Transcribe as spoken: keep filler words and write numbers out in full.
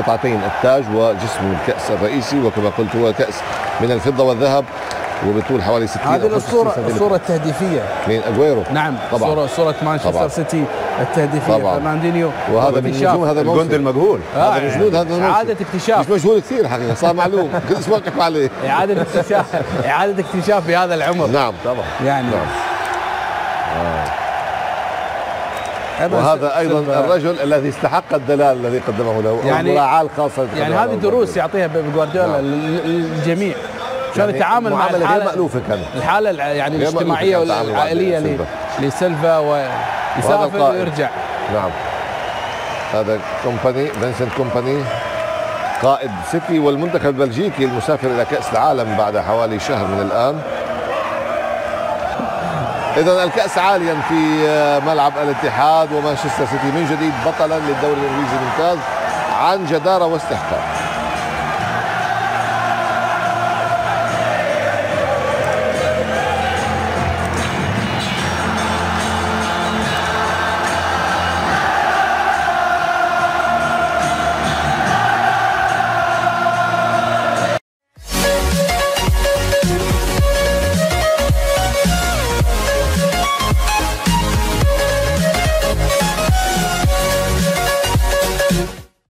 قطعتين التاج وجسم الكأس الرئيسي، وكما قلت هو كأس من الفضة والذهب وبطول حوالي ستين. هذه الصورة الصورة التهديفية من اجويرو. نعم طبعا صورة صورة مانشستر سيتي التهديفية فرناندينيو، وهذا من نجوم هذا الجندي المجهول. آه هذا من جنود هذا الموسم. إعادة اكتشاف مش مجهول كثير حقيقة، صار معلوم كل اسبوع تحكوا عليه. إعادة اكتشاف إعادة اكتشاف بهذا العمر. نعم طبعا يعني نعم. آه. وهذا ايضا الرجل الذي استحق الدلال الذي قدمه له، يعني المراعاة الخاصة. يعني هذه دروس يعطيها بجوارديولا للجميع عشان يعني يتعامل مع الحالة غير مألوفة كانت الحالة يعني الاجتماعية والعائلية لسيلفا ويسافر ويرجع. نعم هذا كومباني، فينسنت كومباني قائد سيتي والمنتخب البلجيكي المسافر إلى كأس العالم بعد حوالي شهر من الآن. إذا الكأس عاليا في ملعب الاتحاد، ومانشستر سيتي من جديد بطلا للدوري الإنجليزي الممتاز عن جدارة واستحقاق.